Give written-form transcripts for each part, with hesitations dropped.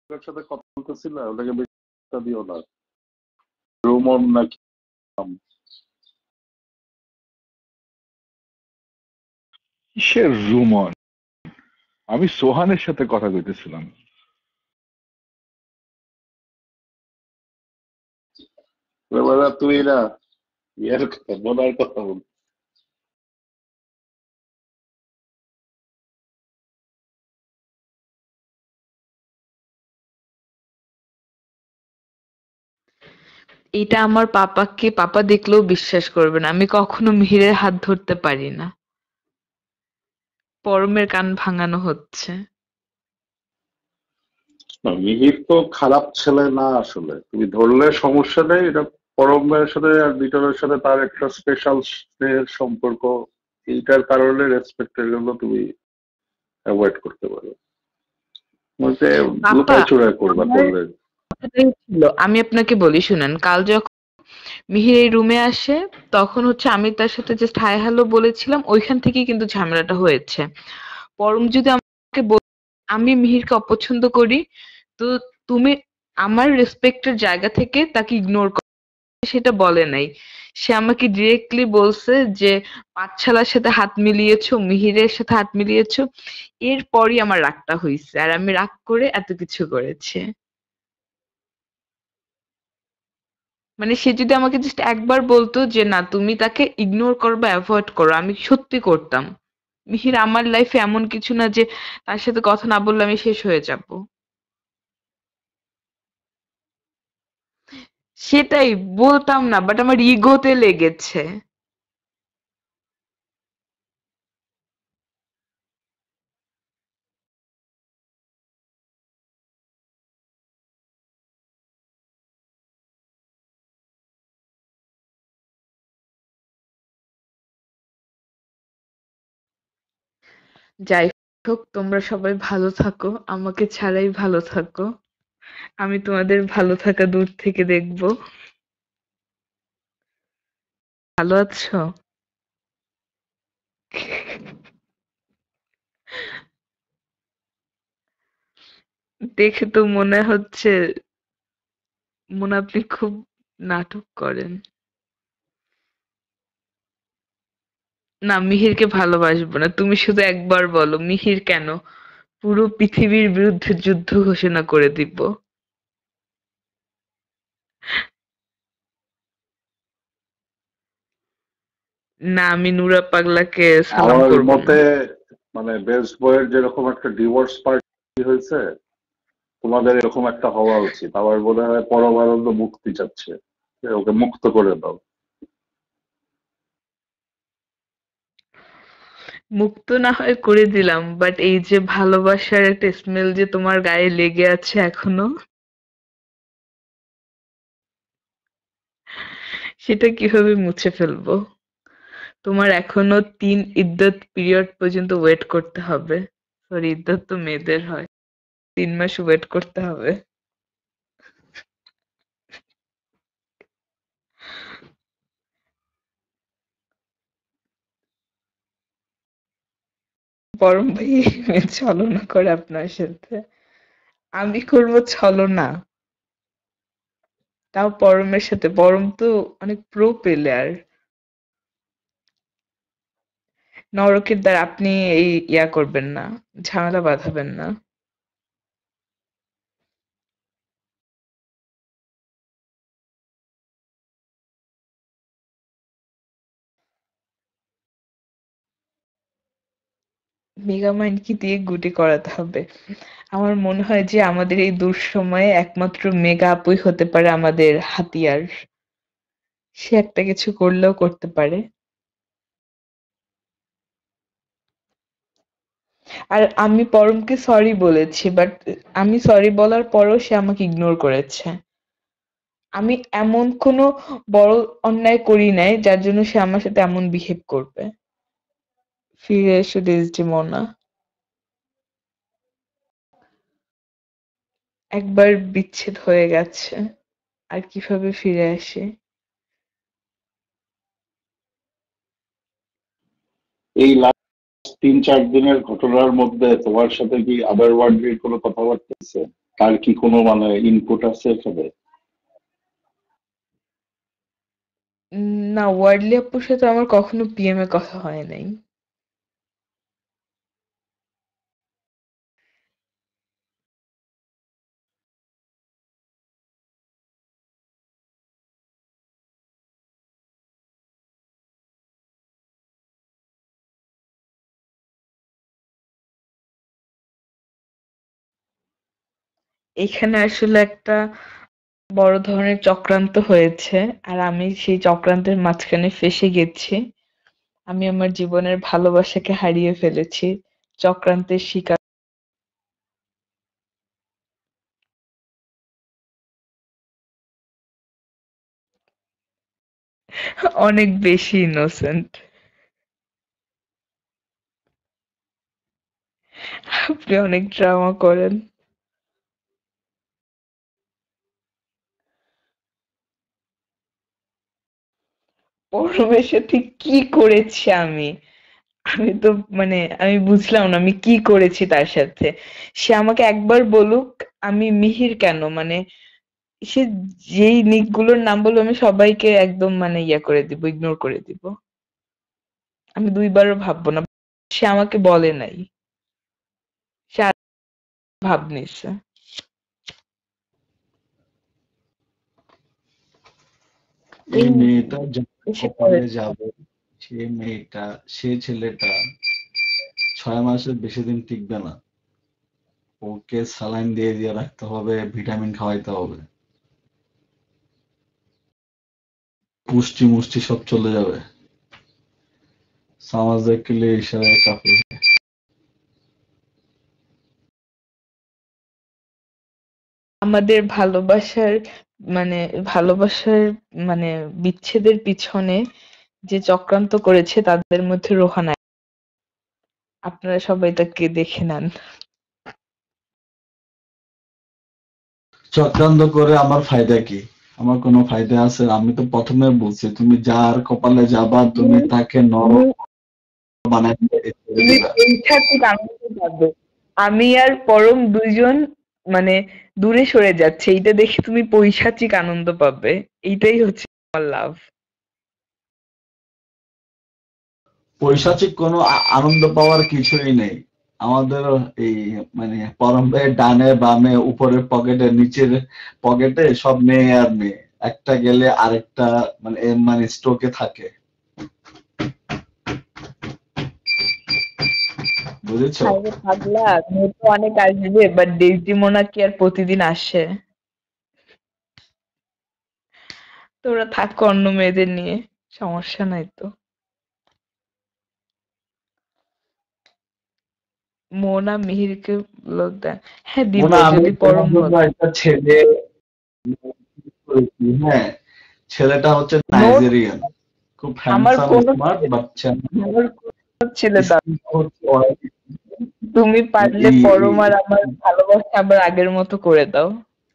ওর সাথে কথা বলতেছিল, ওটাকে বেশি গুরুত্ব দিও না। রুমন নাকি নাম? কিসের রুমন? আমি সোহানের সাথে কথা কইতেছিলাম। বাবা তুই না, ইয়ার কথা বোনার কথা বল। এটা আমার পাপাকে পাপা দেখলেও বিশ্বাস করবে না। আমি কখনো মিহিরের হাত ধরতে পারি না। পরমের কান ভাঙানো হচ্ছে। না, মিহির তো খারাপ ছেলে না আসলে, তুমি ধরলে সমস্যা নেই। এটা পরম ভাইয়ের সাথে আর বিটলের সাথে তার একটা স্পেশাল স্নেহের সম্পর্ক, এইটার কারণে রেসপেক্টের জন্য তুমি অ্যাভয়েড করতে পারো। তোমাকে পাপা লুকায় চুরায় করবা আমার করলে। কথাটাই ছিল, আমি আপনাকে বলি শুনেন, কাল যখন মিহির এই রুমে আসে তখন হচ্ছে আমি তার সাথে জাস্ট হাই হ্যালো বলেছিলাম, ওইখান থেকেই কিন্তু ঝামেলাটা হয়েছে। পরম যদি আমাকে আমি মিহিরকে অপছন্দ করি, তো তুমি আমার রেসপেক্টের জায়গা থেকে তাকে ইগনোর করো, সেটা বলে নাই। সে আমাকে ডিরেক্টলি বলছে যে পাঠশালার সাথে হাত মিলিয়েছো, মিহিরের সাথে হাত মিলিয়েছো। এরপরই আমার রাগটা হইছে, আর আমি রাগ করে এত কিছু করেছে। মানে সে যদি আমাকে জাস্ট একবার বলতো যে না তুমি তাকে ইগনোর করো বা অ্যাভয়েড করো, আমি সত্যি করতাম। মিহির আমার লাইফে এমন কিছু না যে তার সাথে কথা না বললে আমি শেষ হয়ে যাব। সেটাই বলতাম না, বাট আমার ইগোতে লেগেছে। যাই হোক, তোমরা সবাই ভালো থাকো, আমাকে ছাড়াই ভালো থাকো। আমি তোমাদের ভালো থাকা দূর থেকে দেখবো। ভালো আছো? দেখে তো মনে হচ্ছে আপনি খুব নাটক করেন। না, মিহিরকে ভালোবাসবো না। তুমি শুধু একবার বলো মিহির কেন? পুরো পৃথিবীর বিরুদ্ধে যুদ্ধ ঘোষণা করে দিব। না, আমি নুরা পাগলাকে সালাম আমার করব না। মতে মানে বেস্ট বয়ের যেরকম একটা ডিভোর্স পার্টি হয়েছে, তোমাদের এরকম একটা হওয়া উচিত। আমার মনে হয় পরমানন্দ মুক্তি চাচ্ছে, ওকে মুক্ত করে দাও। মুক্ত না হয় করে দিলাম, বাট এই যে ভালোবাসার একটা স্মেল যে তোমার গায়ে লেগে আছে এখনো, সেটা কিভাবে মুছে ফেলবো? তোমার এখনো 3 ইদ্যত পিরিয়ড পর্যন্ত ওয়েট করতে হবে। সরি, ইদ্যত তো মেয়েদের হয়। 3 মাস ওয়েট করতে হবে। পরম ভাই ছলনা করে আপনার সাথে। আমি করবো ছলনা? তাও পরমের সাথে? পরম তো অনেক প্রো প্লেয়ার। নরকের দ্বার আপনি এই করবেন না, ঝামেলা বাঁধাবেন না। মেগামাইন্ড কি দিয়ে গুটি করাতে হবে? আমার মনে হয় যে আমাদের এই দুঃসময়ে একমাত্র মেগা আপুই হতে পারে আমাদের হাতিয়ার। সে একটা কিছু করলেও করতে পারে। আর আমি পরমকে সরি বলেছি, বাট আমি সরি বলার পরও সে আমাকে ইগনোর করেছে। আমি এমন কোনো বড় অন্যায় করি নাই যার জন্য সে আমার সাথে এমন বিহেভ করবে। ফিরে এসো ডেসডেমোনা। একবার বিচ্ছেদ হয়ে গেছে, আর কিভাবে ফিরে আসে? এই লাস্ট 3-4 দিনের ঘটনার মধ্যে তোমার সাথে কি আদার ওয়ার্ল্ডের কোনো কথাবার্তা আছে? তার কি কোনো মানে ইনপুট আছে এখানে? না, ওয়ার্ডলি আপুর সাথে আমার কখনো পিএম এ কথা হয় নাই। এখানে আসলে একটা বড় ধরনের চক্রান্ত হয়েছে, আর আমি সেই চক্রান্তের মাঝখানে ফেঁসে গেছি। আমি আমার জীবনের ভালোবাসাকে হারিয়ে ফেলেছি চক্রান্তের শিকার। অনেক বেশি ইনোসেন্ট। আপনি অনেক ড্রামা করেন। পরমেশ্বর ঠিক কি করেছি আমি? আমি তো মানে আমি বুঝলাম না আমি কি করেছি তার সাথে। সে আমাকে একবার বলুক আমি মিহির কেন মানে সে যেই নিক গুলোর নাম বলবো আমি সবাইকে একদম মানে ইয়া করে দিব, ইগনোর করে দিব। আমি দুইবারও ভাববো না। সে আমাকে বলে নাই। সে আর ভাব নিছে। এই এই মেয়েটা যার এসে কপালে পড়েছে। যাবে, সে মেয়েটা, সে ছেলেটা 6 মাসের বেশি দিন টিকবে না। ওকে স্যালাইন দিয়ে দিয়ে রাখতে হবে, ভিটামিন খাওয়াইতে হবে, পুষ্টি মুষ্টি সব চলে যাবে। সমাজে কেলে ইশারায় কাফি। আমাদের মানে ভালোবাসার মানে বিচ্ছেদের পিছনে যে চক্রান্ত করেছে তাদের মধ্যে রোহান। আপনারা সবাই তাকে দেখে নেন। চক্রান্ত করে আমার ফায়দা কি? আমার কোনো ফায়দা আছে? আমি তো প্রথমে বলছি, তুমি যার কপালে যাবা তুমি তাকে তুমি নরক বানায় ছেড়ে তুমি দিবা। পৈশাচিক আনন্দ পাবে। আমি আর পরম দুইজন মানে দূরে সরে যাচ্ছে, এইটা দেখে তুমি পৈশাচিক আনন্দ পাবে। এইটাই হচ্ছে আমার লাভ। পৈশাচিক কোনো আনন্দ পাওয়ার কিছুই নেই। আমাদের এই মানে পরম্পরায় ডানে বামে উপরের পকেটে নিচের পকেটে সব মেয়ে আর মেয়ে, একটা গেলে আরেকটা মানে স্ট্রোকে থাকে, বুঝেছো? আরে পাগলা, মেয়ে তো অনেক আসবে, বাট ডেসডিমোনা কি আর প্রতিদিন আসে? তোরা থাক অন্য মেয়েদের নিয়ে, সমস্যা নাই তো। মোনা মিহিরকে লোক দেন। হ্যাঁ দিব, মোনা, আমি যদি তোমার পরম জন্য বলে। একটা ছেলে করেছি, হ্যাঁ। ছেলেটা হচ্ছে নোট, নাইজেরিয়ান, খুব আমার হ্যান্ডসাম কোনো স্মার্ট বাচ্চা। আমার কোনো ছেলে দাও। স্কিনটা হচ্ছে oily, তুমি পারলে পরম আর আমার ভালোবাসা আবার আগের মতো করে দাও।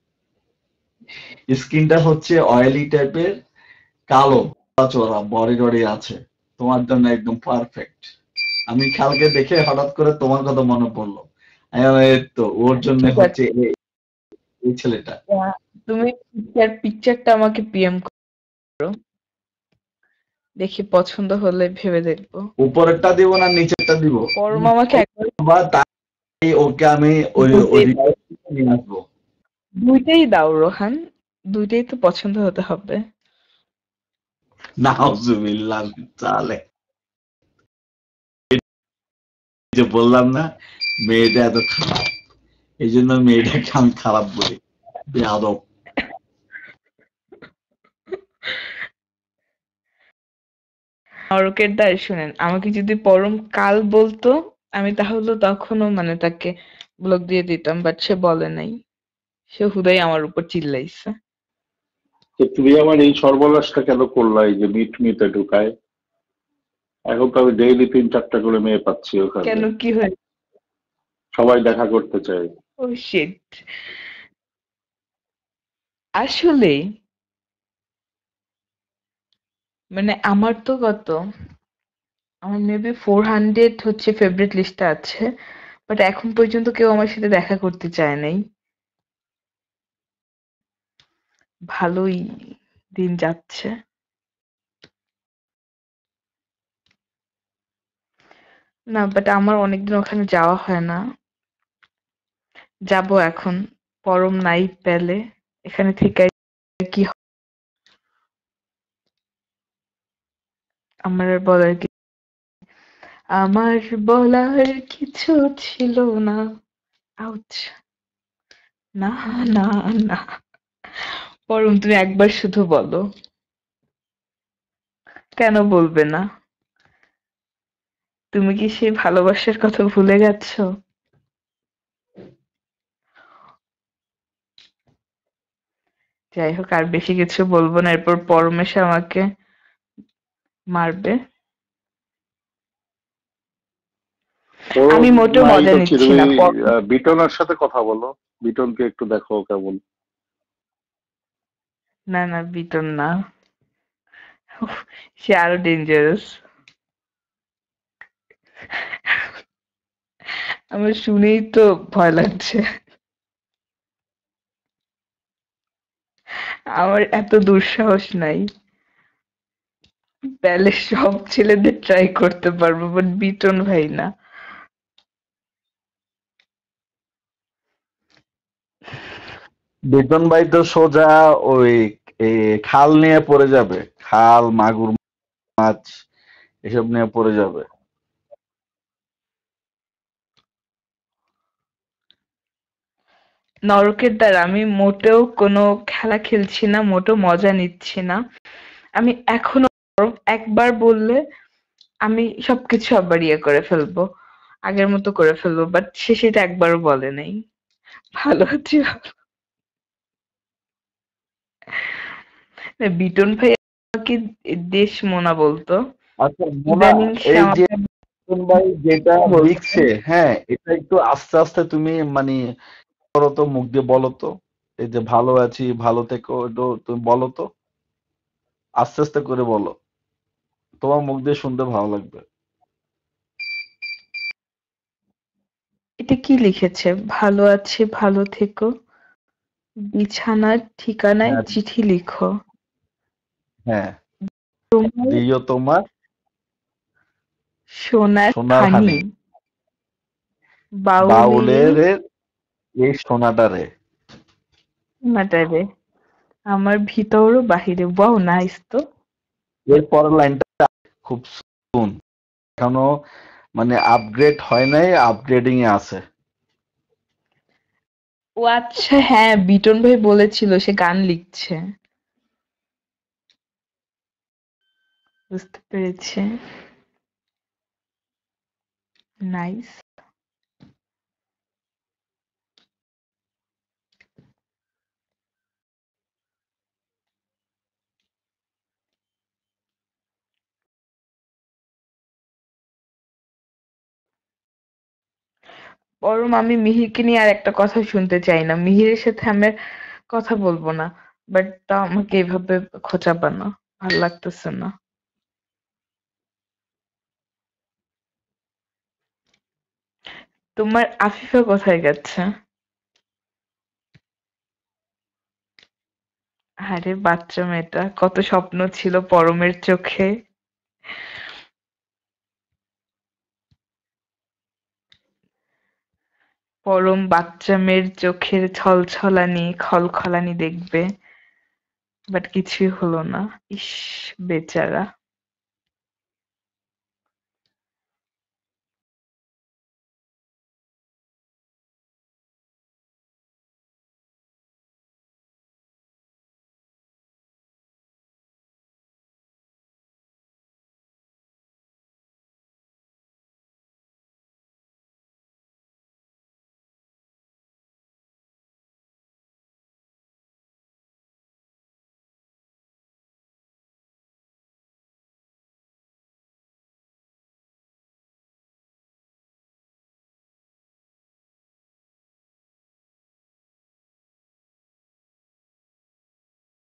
স্কিনটা হচ্ছে অয়েলি টাইপের, কালো, চওড়া, বডি টডি আছে, তোমার জন্য একদম পারফেক্ট। আমি কালকে দেখে হঠাৎ করে তোমার কথা মনে পড়লো। আমি বললাম, এই তো ওর আচ্ছা জন্য ঠিক হচ্ছে আছে। এই ছেলেটা। তুমি পিকচারটা আমাকে পিএম করো, দেখি পছন্দ হলে ভেবে দেখবো। উপরেরটা দিব না নিচেরটা দিব? পরম আমাকে একবার বা তাই ওকে আমি ওই ওই দুইটাই দাও, রিকোয়েস্ট নিয়ে আসবো। দুইটাই দাও রোহান, দুইটাই তো পছন্দ হতে হবে। নাউজুবিল্লাহ, তাহলে এই যে বললাম না মেয়েটা এত খারাপ, এই জন্য মেয়েটাকে আমি খারাপ বলি, বেয়াদব। নরকের দ্বার শুনেন, আমাকে যদি পরম কাল বলতো আমি তাহলে তখনও মানে তাকে ব্লক দিয়ে দিতাম, বাট সে বলে নাই। সে হুদাই আমার উপর চিল্লাইছে। তো তুমি আমার এই সর্বনাশটা কেন করলা? এই যে মিট মিটে ঢুকায়, এখন তো আমি ডেইলি 3-4টা করে মেয়ে পাচ্ছি ওখানে, কেন, কি হয়েছে? সবাই দেখা করতে চায়। Oh shit. আসলে মানে আমার তো কত, আমার মেবি 400 হচ্ছে ফেভারিট লিস্টে আছে, বাট এখন পর্যন্ত কেউ আমার সাথে দেখা করতে চায় নাই। ভালোই দিন যাচ্ছে। না, বাট আমার অনেকদিন ওখানে যাওয়া হয় না। যাবো এখন। পরম নাই পেলে এখানে থেকে আর কি আমার আর বলার আমার বলার কিছু ছিল না। আউচ! না, না, না। পরম তুমি একবার শুধু বলো। কেন বলবে না? তুমি কি সেই ভালোবাসার কথা ভুলে গেছো? যাই হোক, আর বেশি কিছু বলবো না, এরপর পরম এসে আমাকে মারবে। আমি ওর মোটেও নাই মজা তো কি, নিচ্ছি তুমি না। পরম বিটনের সাথে কথা বলো, বিটনকে একটু দেখো কেমন। না, না, বিটন না। উফ, সে আরো ডেঞ্জারাস। আমার শুনেই তো ভয় লাগছে। আমার এত দুঃসাহস নাই। প্যালেস সব ছেলেদের ট্রাই করতে পারবো, বাট বিটন ভাই না। বেতন ভাই তো সোজা ওই খাল নিয়ে পড়ে যাবে, খাল মাগুর মাছ এসব নিয়ে পড়ে যাবে। নরকের দ্বার আমি মোটেও কোনো খেলা খেলছি না, মোটেও মজা নিচ্ছি না। আমি এখনো একবার বললে আমি সবকিছু আবার ইয়ে করে ফেলবো, আগের মতো করে ফেলবো, বাট সে সেটা একবারও বলে নাই। ভালো আছি ভালো। বিটন ভাই আমাকে দেশ মোনা বলতো। আচ্ছা মোনা, ইদানিং সে এই যে আমাকে বেতন ভাই যেটা বলছে। লিখছে, হ্যাঁ এটা একটু আস্তে আস্তে তুমি মানে করো তো, মুখ দিয়ে বলো তো। এই যে ভালো আছি, ভালো থেকো, একটু তুমি বলো তো, আস্তে আস্তে করে বলো, তোমার মুখ দিয়ে শুনতে ভালো লাগবে। এটা কি লিখেছে? ভালো আছি ভালো থেকো, বিছানার ঠিকানায় হ্যাঁ, চিঠি লিখো, হ্যাঁ, তোমার দিও তোমার সোনার সোনার খানি হানি, বাউলেরই বাউলের এই সোনাটারে। মাটারে আমার ভিতর ও বাহিরে। ওয়াও, নাইস তো। এর পরের লাইনটা খুব সুন, এখনো মানে আপগ্রেড হয় নাই, আপগ্রেডিং এ আছে। ও আচ্ছা, হ্যাঁ, বিটন ভাই বলেছিল সে গান লিখছে। বুঝতে পেরেছি। নাইস। বরং আমি মিহিরকে নিয়ে আর একটা কথা শুনতে চাই না। মিহিরের সাথে আমি আর কথা বলবো না, বাট তা আমাকে এভাবে খোঁচাবানো ভাল লাগতেছে না। তোমার আফিফা কোথায় গেছে? আরে বাচ্চা মেয়েটা, কত স্বপ্ন ছিল পরমের চোখে। পরম বাচ্চা মেয়ের চোখের ছলছলানি খলখলানি দেখবে, বাট কিছুই হলো না। ইস, বেচারা।